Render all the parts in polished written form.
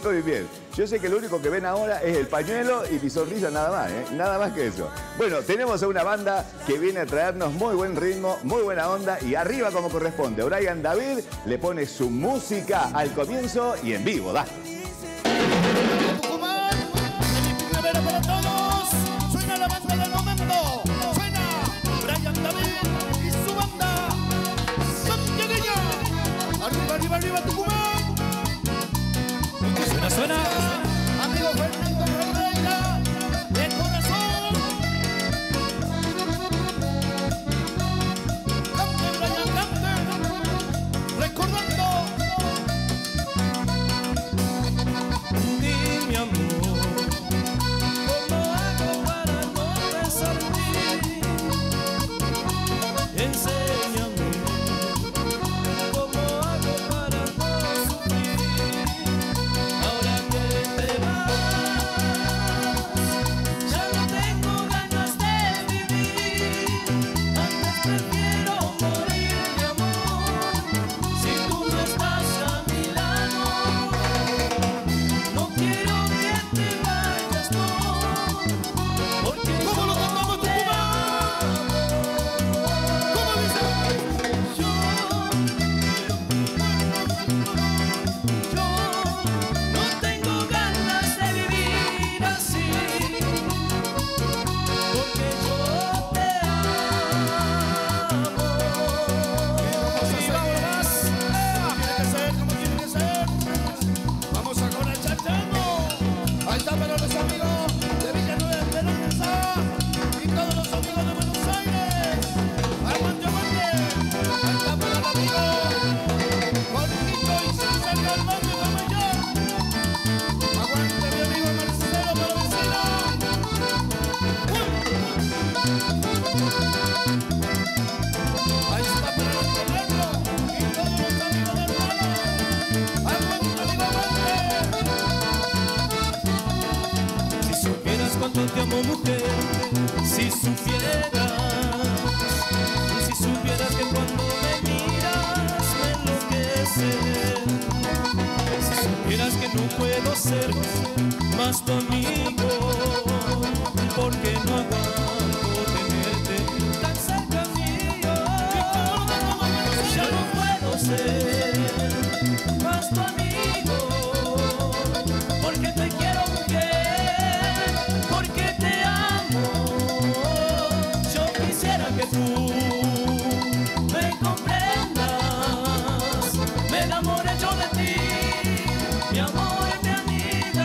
explico muy bien. Yo sé que lo único que ven ahora es el pañuelo y mi sonrisa nada más, ¿eh? Nada más que eso. Bueno, tenemos a una banda que viene a traernos muy buen ritmo, muy buena onda y arriba como corresponde. Brian David le pone su música al comienzo y en vivo, da. Tucumán, primavera para todos. Suena la banda del momento. Suena Brian David y su banda santiagueña. Arriba, arriba, arriba, Tucumán. Suena. Amigo Fernando Ferreira, de corazón. Cante, Brian, cante. Recordando. Mi amor, ¿cómo hago para no pensar en ti? Enséñame, ¿cómo hago para no sufrir? Ahora que te vas, ya no tengo ganas de vivir. Antes prefiero morir, mi amor, si tú no estás a mi lado. No quiero que te vayas, no, porque ¿Cómo lo cantamos, Tucumán? ¿Cómo dice? yo no tengo ganas de vivir así, porque yo te amo. Como tiene que ser. Vamos a con el chachano. Ahí está para los amigos de Villanueva Esperanza y todos los amigos de Buenos Aires. Aguante, aguante. Ahí está para el amigo Jorgito y César Galván de Guamayá. Aguante, mi amigo Marcelo Palavecino. Ahí está para los Roberto y todos los amigos de Hermano. Aguante, amigo, aguante. Si supieras cuánto te amo, mujer, si supieras que cuando me miras me enloqueces, si supieras que no puedo ser más tu amigo, porque no aguanto tenerte tan cerca mío, ya no puedo ser más tu amigo, porque te quiero, mujer, porque te amo. Yo quisiera que tú me comprendas, me enamoré yo de ti, mi amor y mi amiga.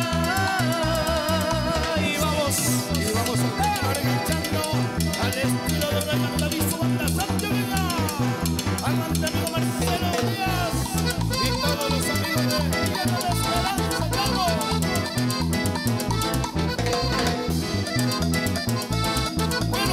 Y vamos a continuar enganchando al estilo de Brian David y su banda santiagueña. Aguante, amigo Marcelo Díaz y todos los amigos de Villanueva Esperanza. ¡Vamos! Bueno.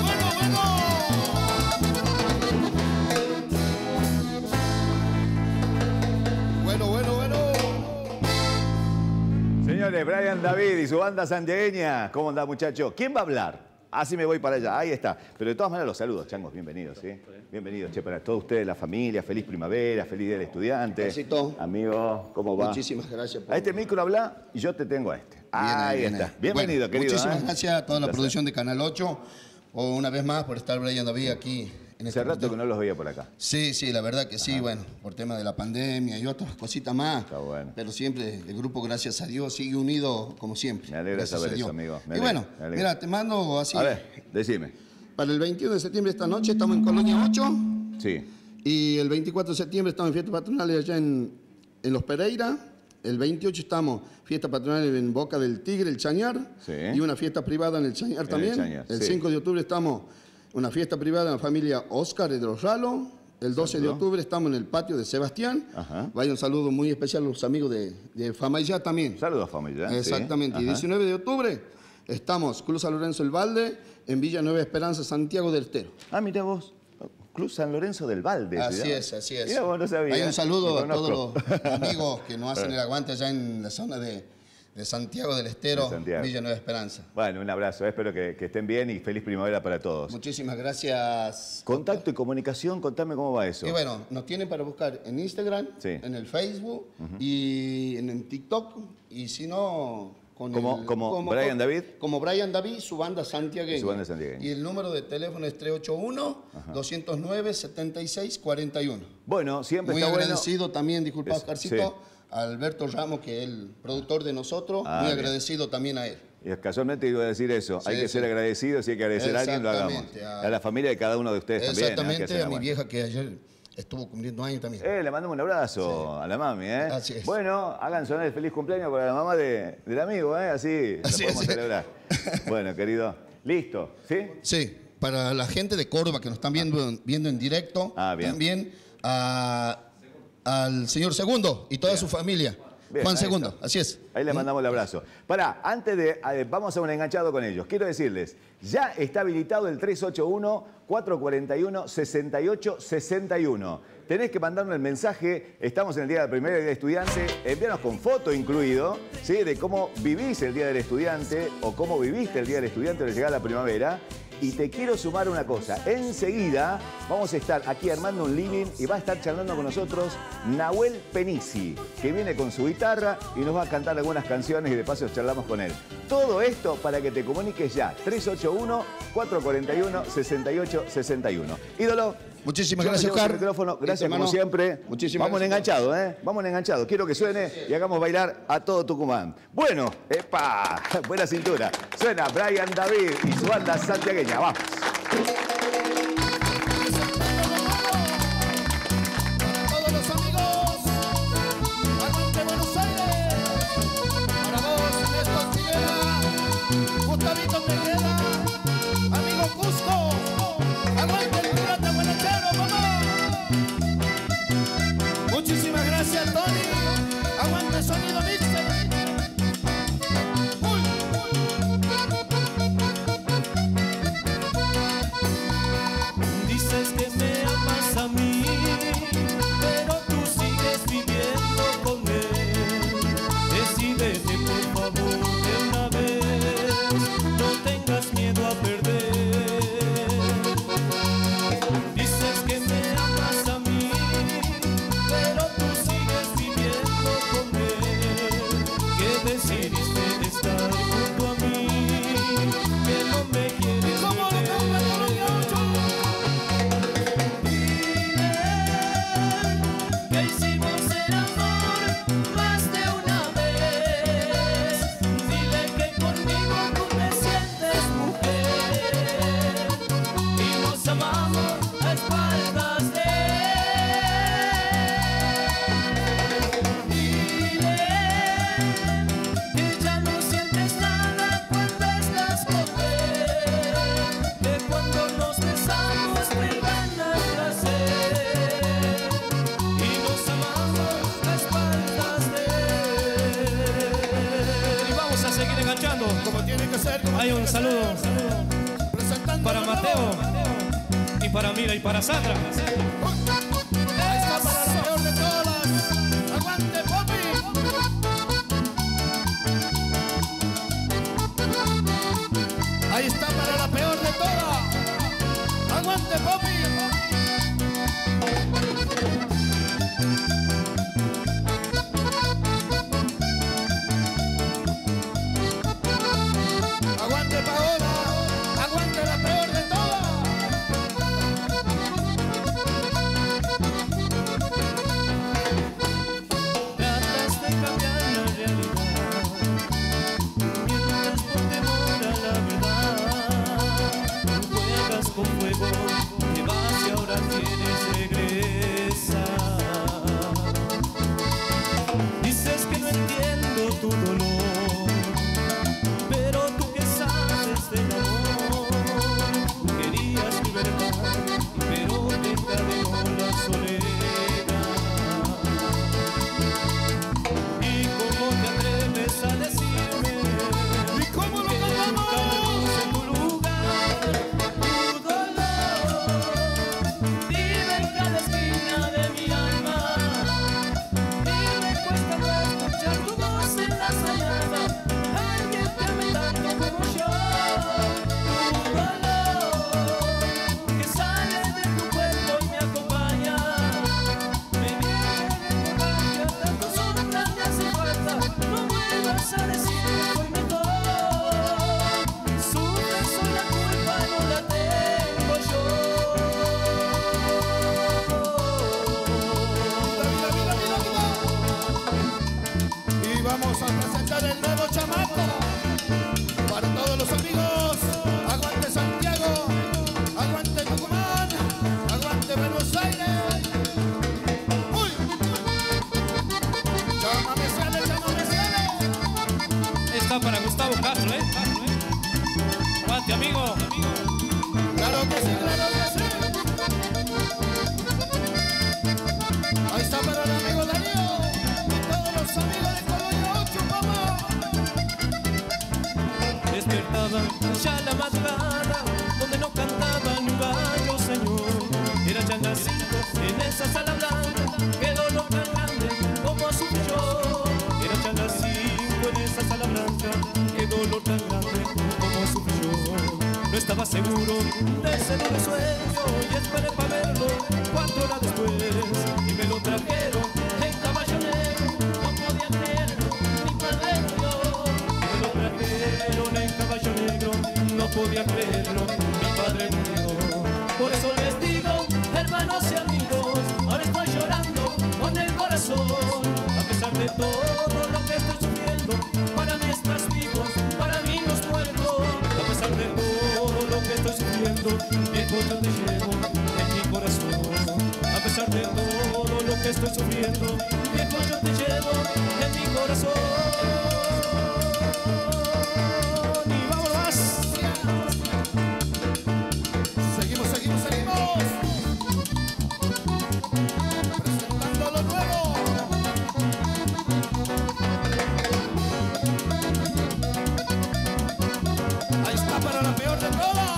Señores, Brian David y su banda santiagueña. ¿Cómo anda, muchacho? ¿Quién va a hablar? Así me voy para allá. Ahí está. Pero de todas maneras los saludos, changos. Bienvenidos, ¿sí? Bienvenidos, che, para todos ustedes, la familia. Feliz primavera, feliz día del estudiante. Besito. Amigo, ¿cómo va? Muchísimas gracias. A este micro habla y yo te tengo a este. Ahí está. Bienvenido, bueno, querido. Muchísimas gracias a toda la producción de Canal 8. Una vez más por estar Brian David aquí. Hace rato que no los veía por acá. Sí, la verdad que sí, bueno, por tema de la pandemia y otras cositas más. Está bueno. Pero siempre el grupo, gracias a Dios, sigue unido como siempre. Me alegra saber eso, amigo. Y bueno, mira, te mando así. A ver, decime. Para el 21 de septiembre esta noche estamos en Colonia 8. Sí. Y el 24 de septiembre estamos en fiestas patronales allá en Los Pereira. El 28 estamos fiesta patronal en Boca del Tigre, el Chañar. Sí. Y una fiesta privada en el Chañar también. El 5 de octubre estamos una fiesta privada en la familia Oscar de los Ralo. El 12 de octubre estamos en el patio de Sebastián. Ajá. Vaya un saludo muy especial a los amigos de Famayá también. Saludos, Famayá. Exactamente. Sí. Y 19 de octubre estamos Club San Lorenzo del Valde en Villa Nueva Esperanza, Santiago del Estero. Ah, mira vos. Club San Lorenzo del Valde. Así es, así es. Mira, vos no sabía. Hay un saludo a todos los amigos que nos hacen el aguante allá en la zona de de Santiago del Estero, Villa Nueva Esperanza. Bueno, un abrazo, espero que estén bien y feliz primavera para todos. Muchísimas gracias. Contacto y comunicación, contame cómo va eso. Y bueno, nos tienen para buscar en Instagram, en el Facebook y en TikTok, y si no... Como Brian David. Como Brian David, su banda santiagueña. Su banda santiagueña. Y el número de teléfono es 381-209-7641. Bueno, siempre muy está agradecido también, disculpa, Oscarcito, a Alberto Ramos, que es el productor de nosotros. Muy agradecido también a él. Y casualmente iba a decir eso. Hay que ser agradecidos, si hay que agradecer a alguien, lo hagamos. A la familia de cada uno de ustedes también. Exactamente, a mi vieja que ayer estuvo cumpliendo años también. Le mandamos un abrazo a la mami, Así es. Bueno, hagan sonar el feliz cumpleaños para la mamá del amigo, así lo podemos celebrar. Bueno, querido, listo, ¿sí? Sí, para la gente de Córdoba que nos están viendo en directo, también al señor Segundo y toda su familia. Bien, Juan Segundo, así es. Ahí le mandamos el abrazo. Antes de... vamos a un enganchado con ellos. Quiero decirles, ya está habilitado el 381-441-6861. Tenés que mandarnos el mensaje, estamos en el Día del Primer Día del Estudiante, envíanos con foto incluido, ¿sí? De cómo vivís el Día del Estudiante o cómo viviste el Día del Estudiante al llegar a la primavera. Y te quiero sumar una cosa. Enseguida vamos a estar aquí armando un living y va a estar charlando con nosotros Nahuel Penisi, que viene con su guitarra y nos va a cantar algunas canciones y de paso charlamos con él. Todo esto para que te comuniques ya. 381-441-6861. Ídolo. Muchísimas gracias, Oscar. Gracias, como siempre. Muchísimas Vamos enganchados, Vamos enganchados. Quiero que suene y hagamos bailar a todo Tucumán. Bueno, ¡epa! Buena cintura. Suena Brian David y su banda santiagueña. Vamos. Para todos los amigos, aguante Buenos Aires. Para vos, Néstor Figuera, Gustavito Tejeda, amigo Cusco. Aguante el pirata guanachero, mamá. Muchísimas gracias, Tony. Aguante el sonido mixer. Dices que me amas a mí, pero tú sigues viviendo con él. Decídete por favor de una vez, no tengas miedo a perder. Dices que me amas a mí, pero tú sigues viviendo con él. Que decidiste estar junto a mí, que no me quieres perder. Que hicimos el amor más de una vez. Dile que conmigo tú te sientes mujer y nos amamos a espaldas de él. Dile que ya no sientes nada cuando estás con él, que cuando nos besamos te gana el placer y nos amamos a espaldas de él. Y vamos a seguir enganchando. Como tiene que ser. Hay un saludo para Mateo y para Mira y para Sandra. Ahí está para la peor de todas. Aguante, Popi. Ahí está para la peor de todas. Aguante, Popi. Aguante, Paola. Aguante la peor de todas. Tratas de cambiar la realidad, mientras por temor a la verdad. Juegas con fuego, te vas y ahora quieres regresar. Dices que no entiendo tu dolor, pero tú que sabes del amor. Tú querías libertad, pero te encadenó la soledad. ¿Y cómo te atreves a decirme? ¿Y cómo lo que cantamos? nunca me puse en tu lugar? Tu dolor vive en cada esquina de mi alma y me cuesta no escuchar tu voz en las mañanas. vamos a presentar el nuevo chamaco. Para todos los amigos, aguante Santiago, aguante Tucumán, aguante Buenos Aires. ¡Uy! ¡Chámame, sale, chámame, sale! Está para Gustavo Castro, ¿eh? Aguante, amigo. Claro que sí, claro que sí. Ahí está para el amigo Darío y todos los amigos de Colonia 8, mamá. Despertaba ya la madrugada, donde no cantaba ni un gallo, señor. Era ya las 5 en esa sala blanca, qué dolor tan grande como sufrí yo. Era ya las 5 en esa sala blanca, qué dolor tan grande como sufrí yo. No estaba seguro de ese doble sueño y esperé para verlo 4 horas después y me lo trajeron en caballo negro. No podía creerlo, mi padre murió. Me lo trajeron en caballo negro, no podía creerlo, mi padre murió. Por eso les digo, hermanos y amigos, ahora estoy llorando con el corazón. A pesar de todo lo que estoy sufriendo, para mí estás vivo, para mí no es muerto. A pesar de todo lo que estoy sufriendo, viejo, yo te llevo en mi corazón. A pesar de todo lo que estoy sufriendo, viejo, yo te llevo en mi corazón. Y vamos más. Seguimos, seguimos, seguimos. Presentando lo nuevo. Ahí está para la peor de todas.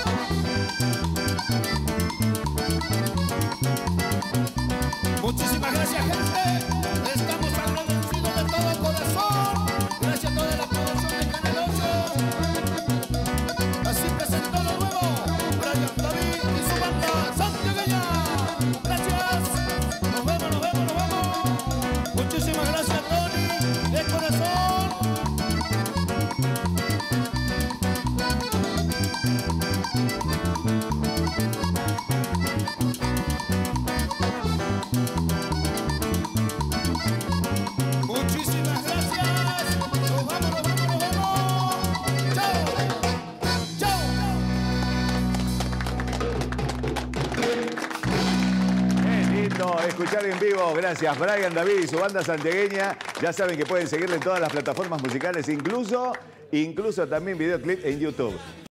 Muchísimas gracias, gente. Estamos agradecidos de todo corazón. Gracias a toda la producción de Canal 8. Así presentó lo nuevo Brian David y su banda santiagueña. Gracias. Nos vemos, nos vemos, nos vemos. Muchísimas gracias, Tony, de corazón. Muchísimas gracias. Nos vamos, nos vamos, nos vemos. Chao. Chao. Qué lindo escuchar en vivo. Gracias, Brian David y su banda santiagueña. Ya saben que pueden seguirle en todas las plataformas musicales, incluso también videoclip en YouTube.